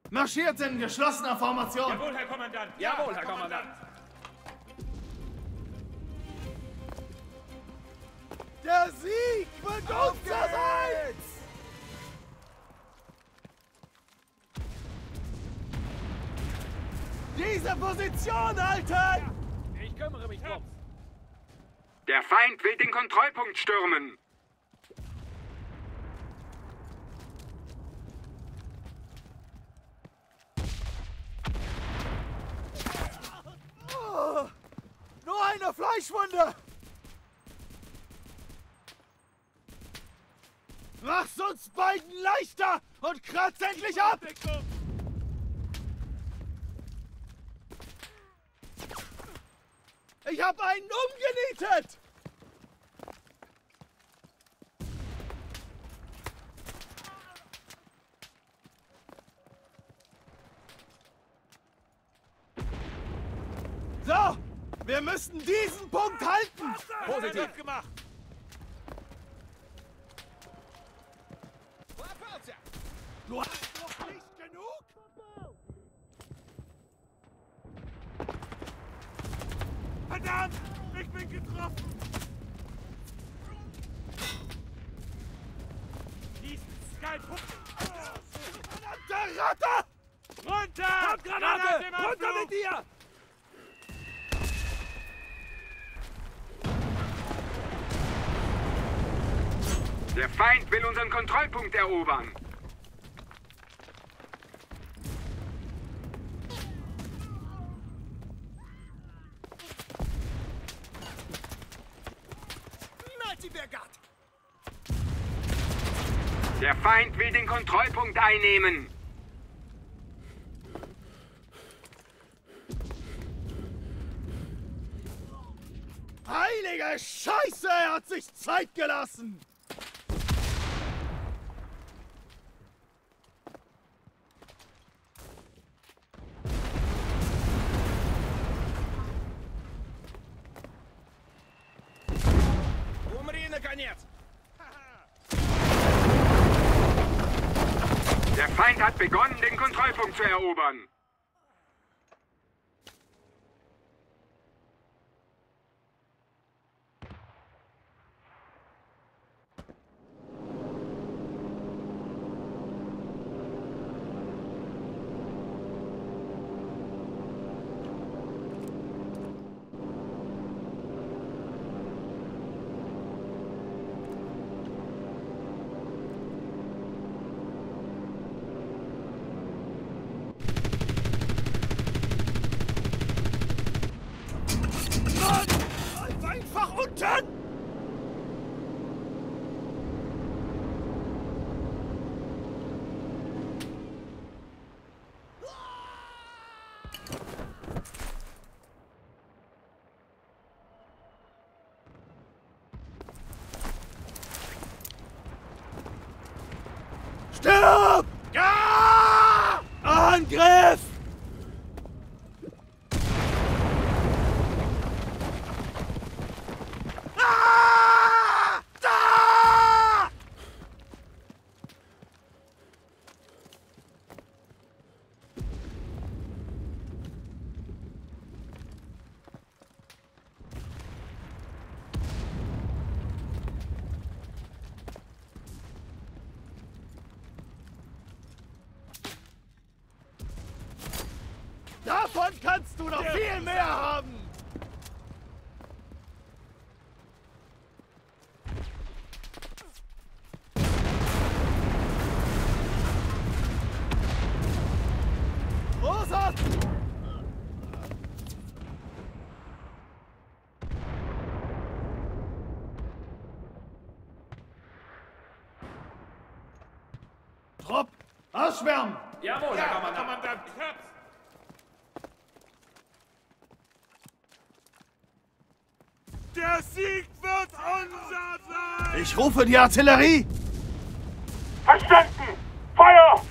Marschiert in geschlossener Formation! Jawohl, Herr Kommandant! Jawohl, Herr Kommandant! Der Sieg wird unser sein! Diese Position halten! Ich kümmere mich drum. Der Feind will den Kontrollpunkt stürmen. Oh, nur eine Fleischwunde! Mach's uns beiden leichter und kratz endlich ab! Ich hab einen umgenietet! So, wir müssen diesen Punkt halten! Positiv gemacht! Du hast noch nicht genug? Verdammt! Ich bin getroffen! Diesen Skypunkt! Verdammte Ratte! Runter! Granate! im Runter Abflug! mit dir! Der Feind will unseren Kontrollpunkt erobern. Der Feind will den Kontrollpunkt einnehmen. Heilige Scheiße, er hat sich Zeit gelassen! Umri, наконец! Der Feind hat begonnen, den Kontrollpunkt zu erobern. Einfach unten! Stirb! Ja! Angriff! Ah! Da! Davon kannst du noch viel mehr haben! Rosa! Trupp, ausschwärmen! Jawohl, Herr Kommandant! Kommandant, ich hab's! Der Sieg wird unser sein! Ich rufe die Artillerie! Verstanden! Feuer!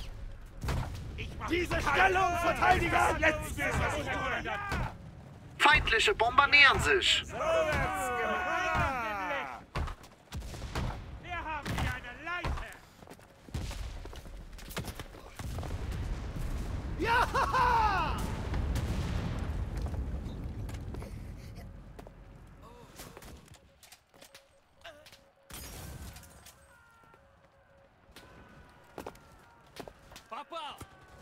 Diese Stellung, Verteidiger! Jetzt! Feindliche bombardieren sich. Wir haben hier eine Leiche. Ja! Papa!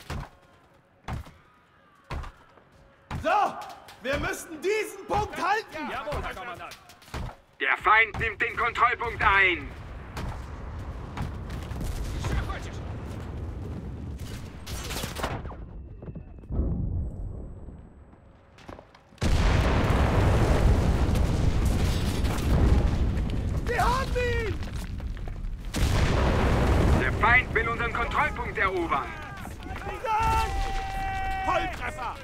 So, wir müssen diesen Punkt halten. Jawohl, Herr Kommandant. Der Feind nimmt den Kontrollpunkt ein. Wir haben ihn! Der Feind will unseren Kontrollpunkt erobern. Volltreffer!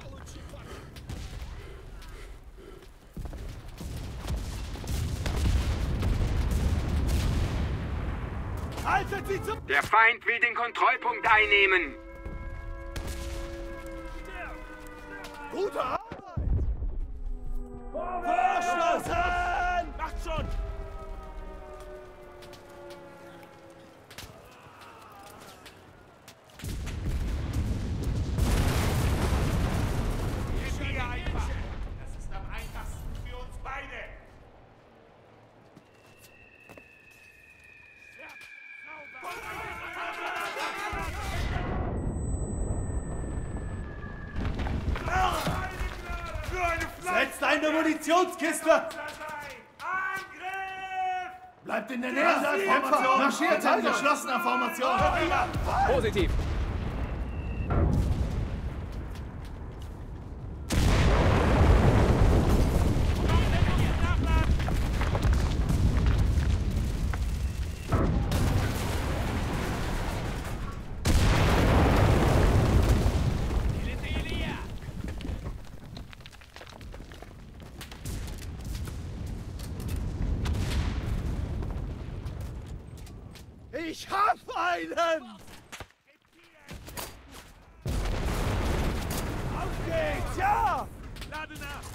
Haltet sie zum... Der Feind will den Kontrollpunkt einnehmen. Gute Arbeit! Verschlossen! Macht schon. Hier einfach. Das ist am einfachsten für uns beide. Setzt eine Munitionskiste! Angriff! Bleibt in der Nähe der Formation! Marschiert in geschlossener Formation! Positiv. Ich hab einen! Auf geht's, ja! Lade nach.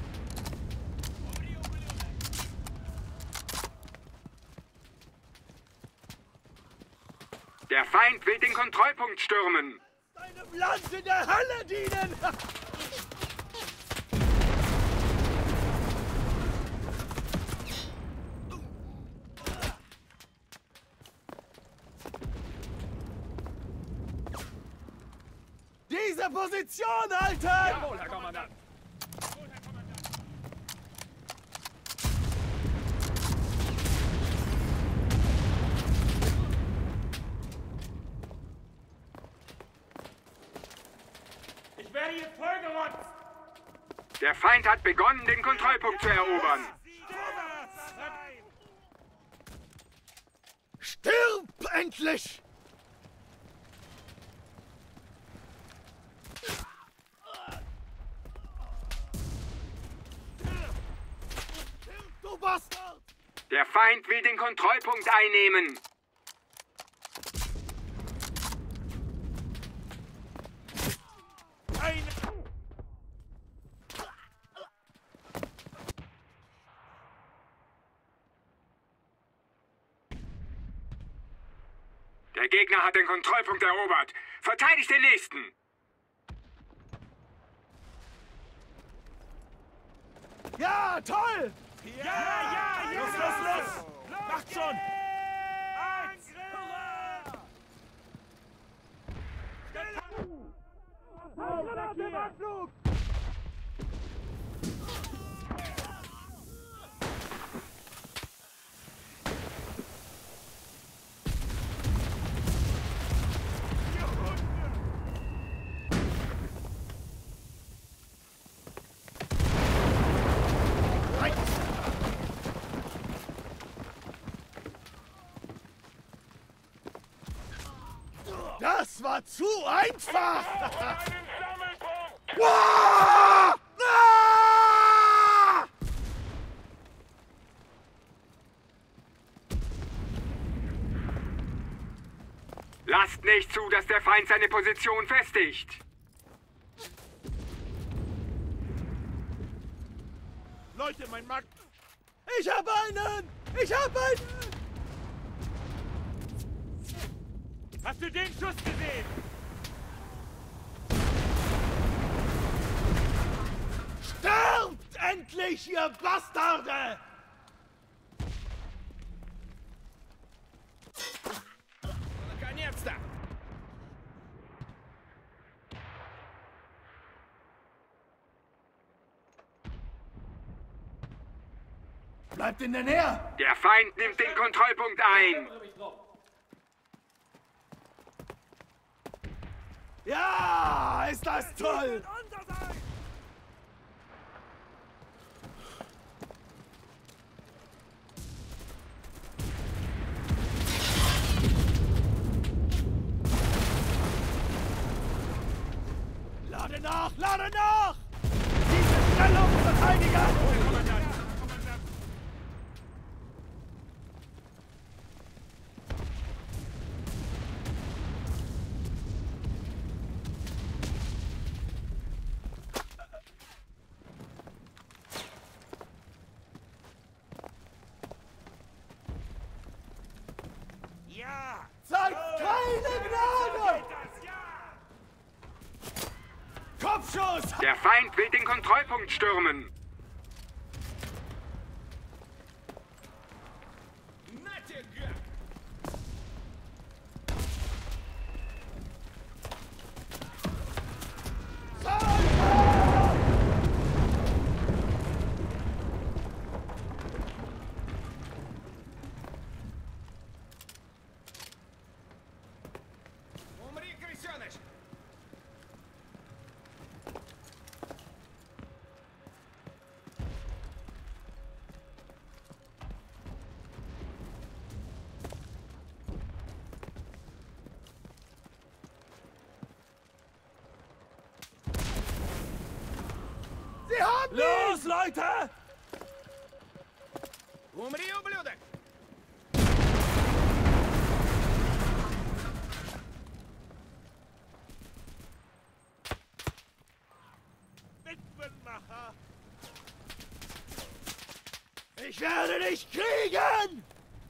Der Feind will den Kontrollpunkt stürmen. Deinem Land in der Hölle dienen! Diese Position halten! Jawohl, Herr Kommandant. Ich werde hier vollgerotzt. Der Feind hat begonnen, den Kontrollpunkt zu erobern. Stirb endlich! Du Bastard! Der Feind will den Kontrollpunkt einnehmen. Der Gegner hat den Kontrollpunkt erobert. Verteidigt den nächsten. Ja, toll! Ja! Los! Macht schon! Anflug! Das war zu einfach! Wow! Ah! Lasst nicht zu, dass der Feind seine Position festigt. Leute, mein Mark... Ich hab einen! Ich hab einen! Hast du den Schuss gesehen? Sterbt endlich, ihr Bastarde! Наконец-то! Bleibt in der Nähe! Der Feind nimmt den Kontrollpunkt ein. Ja, ist das toll! Lade nach! Lade nach! Diese Stellung verteidigen! Kommandant! Ja! Zeigt keine Gnade! Das ja! Kopfschuss! Der Feind will den Kontrollpunkt stürmen. Умри, крысёныш! Sie haben Los, Leute! Умри, ублюдок! Witwenmacher! Ich werde dich kriegen!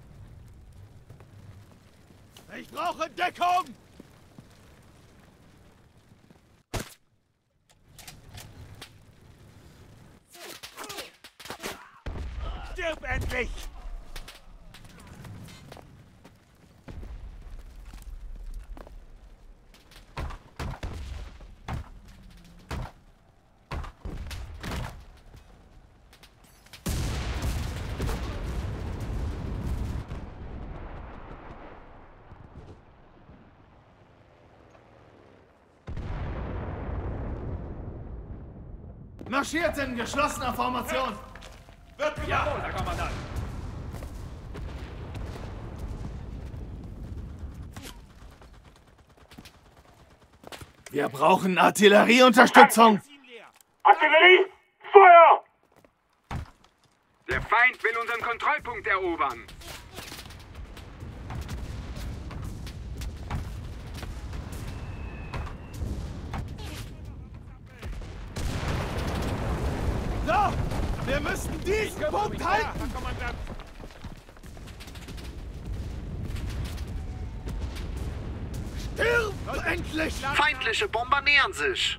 Ich brauche Deckung! Stirb endlich! Marschiert in geschlossener Formation! Wird Jawohl, Herr Kommandant! Wir brauchen Artillerieunterstützung! Magazin leer! Artillerie! Feuer! Der Feind will unseren Kontrollpunkt erobern. So, wir müssen diesen Punkt Ja, halten! Herr Kommandant! Stirb endlich! Feindliche Bomber nähern sich.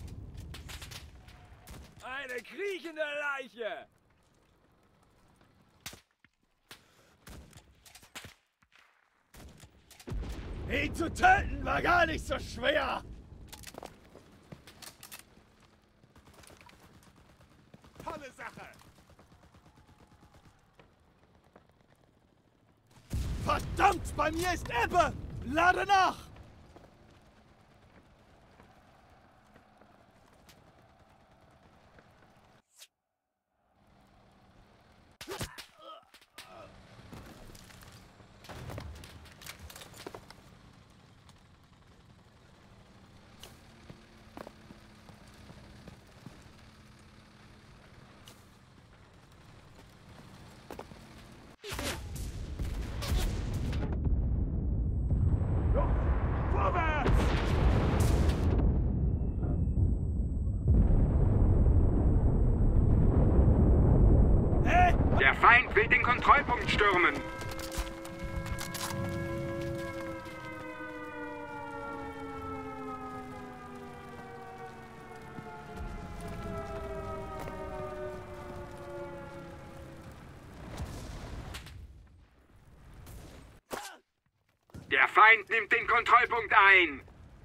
Eine kriechende Leiche! Ihn zu töten war gar nicht so schwer! Tolle Sache! Verdammt, bei mir ist Ebbe! Lade nach! Kontrollpunkt stürmen. Der Feind nimmt den Kontrollpunkt ein.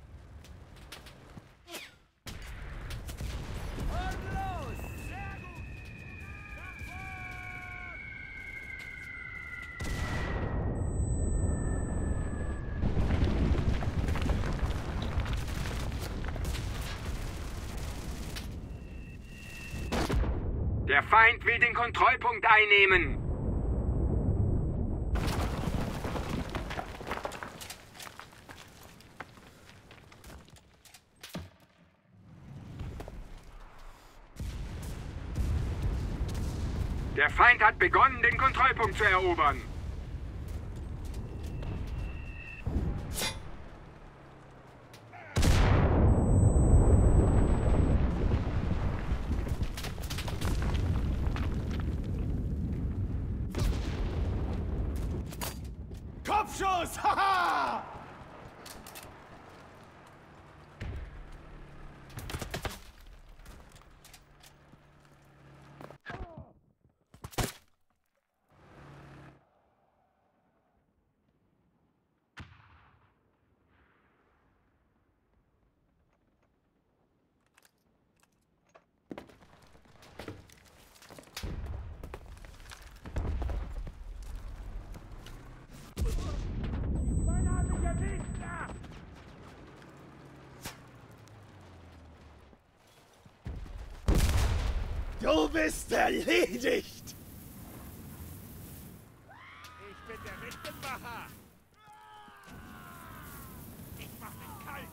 Der Feind will den Kontrollpunkt einnehmen. Der Feind hat begonnen, den Kontrollpunkt zu erobern. Kopfschuss! Haha! Du bist erledigt! Ich bin der Richtenmacher. Ich mach dich kalt.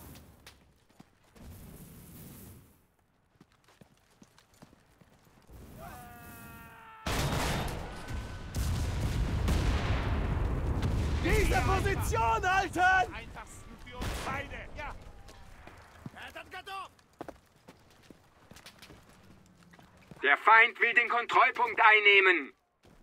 Diese Position halten! Einfachsten für uns beide. Ja. Der Feind will den Kontrollpunkt einnehmen.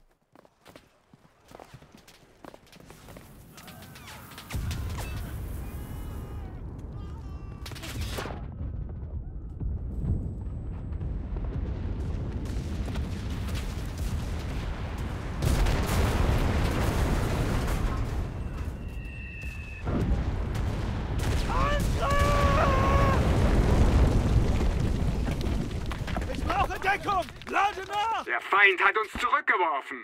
Ich brauche Deckung! Lade nach! Der Feind hat uns zurückgeworfen.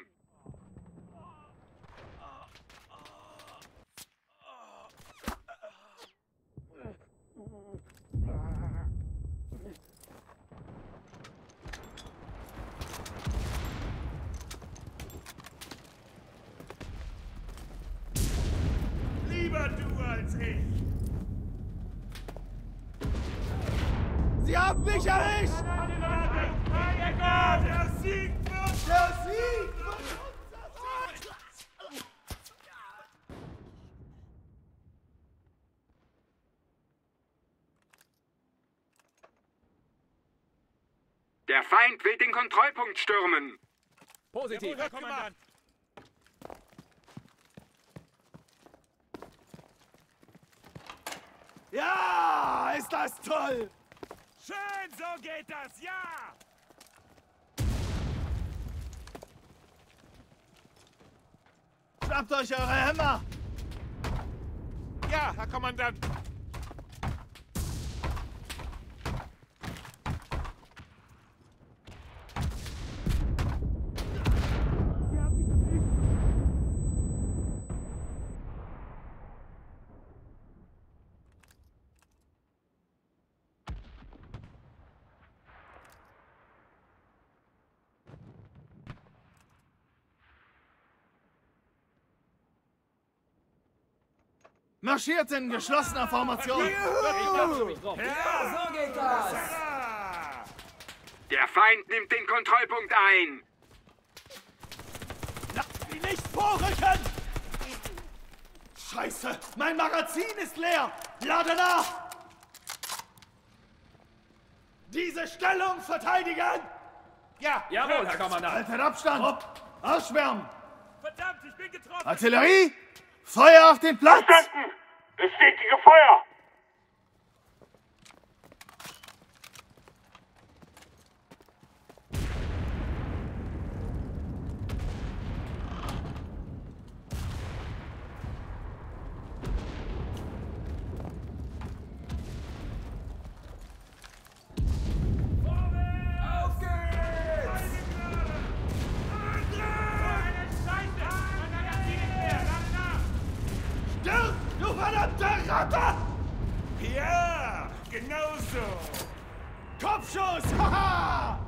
Lieber du als ich. Sie haben mich erwischt! Der Sieg wird Der Sieg! Der Feind will den Kontrollpunkt stürmen. positiv, Herr Kommandant. Ja, ist das toll! Schön, so geht das, ja! Schnappt euch eure Hämmer! Ja, Herr Kommandant. Marschiert in geschlossener Formation! Ja, so geht das! Der Feind nimmt den Kontrollpunkt ein. Lasst sie nicht vorrücken! Scheiße, mein Magazin ist leer! Lade nach! Diese Stellung verteidigen! Ja, jawohl, Herr Kommandant. Haltet Abstand! Ausschwärmen! Verdammt, ich bin getroffen! Artillerie! Feuer auf den Platz! Verstanden! Bestätige Feuer! Stirb, du verdammter Ratte! Ja, genau so! Kopfschuss! Haha!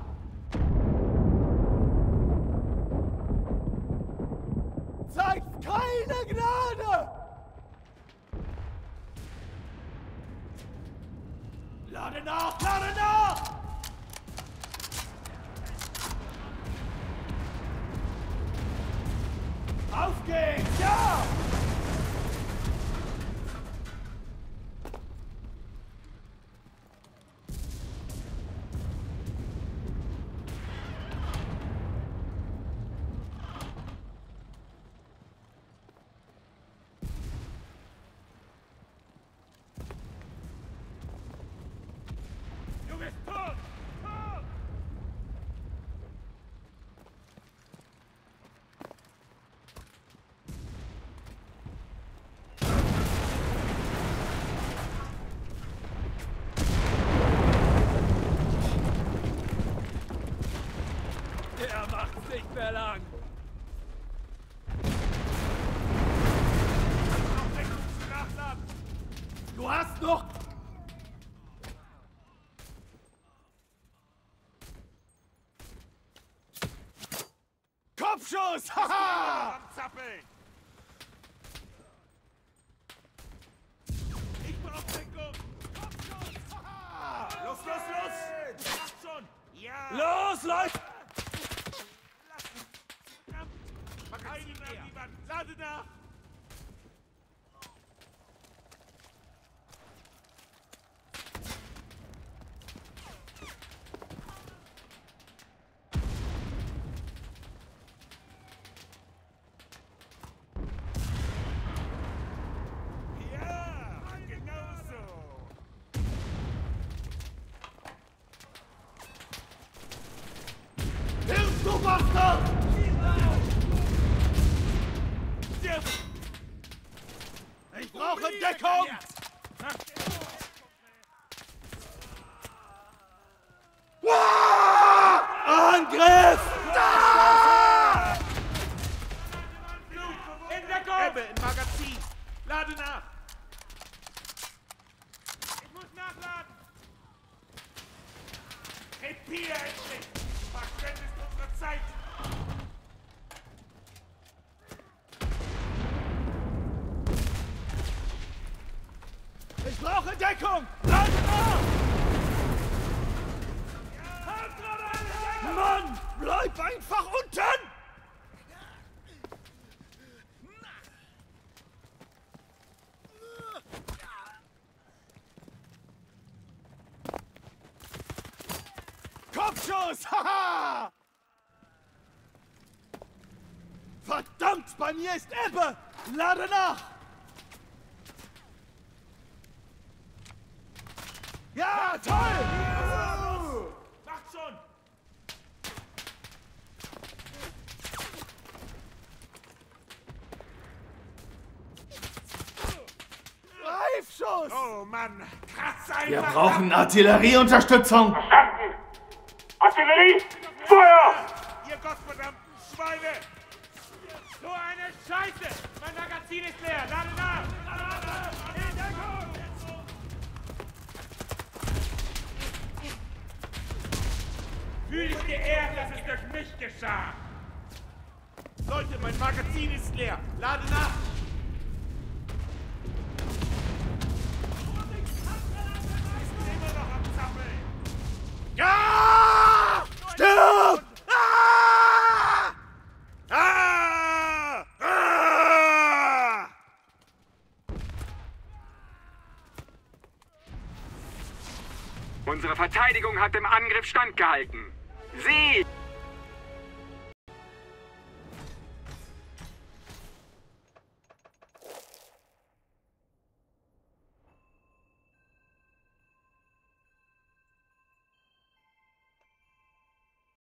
Zeigt keine Gnade! Lade nach! Lade nach! Auf geht's! Ja! Du bist tot! Tot! Der macht's nicht mehr lang! Nachladen! Du hast noch... Kopfschuss! Haha! Am Zappeln! Ich brauch Deckung! Kopfschuss! Haha! Los, los, los! Macht schon! Ja! Los, Leute! Verteidigen an die Wand! Lade nach! Ja! Genau so! Hilf, du Bastard! Ich brauche Deckung! Angriff! Da! In Deckung! Ebbe, im Magazin! Lade nach! Ich muss nachladen! Repier endlich! Verschwendest unsere Zeit! Ich brauche Deckung! Lade nach! Mann, bleib einfach unten! Kopfschuss! Haha! Verdammt, bei mir ist Ebbe! Lade nach! Ja, toll! Macht schon! Reifschuss! Oh Mann! Kratz einfach! Wir brauchen Artillerieunterstützung! Verstanden! Artillerie! Feuer! Ihr gottverdammten Schweine! So eine Scheiße! Mein Magazin ist leer! Lade nach! In Deckung! Fühl dich geehrt, dass es durch mich geschah! Leute, mein Magazin ist leer! Lade nach! Immer noch am Zappeln! Ja! Stirb! Ah! Ah! Ah! Unsere Verteidigung hat dem Angriff standgehalten. Sie